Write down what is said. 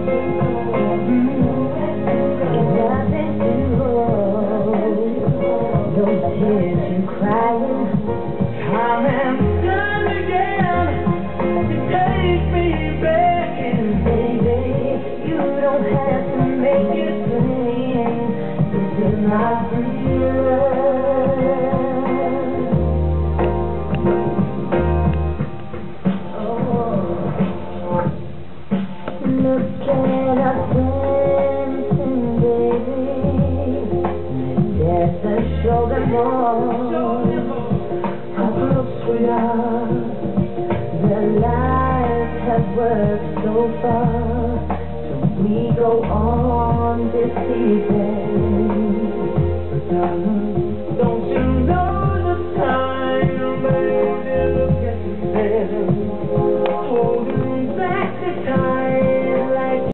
Show them all how close we are. Their lives have worked so far, so we go on deceiving.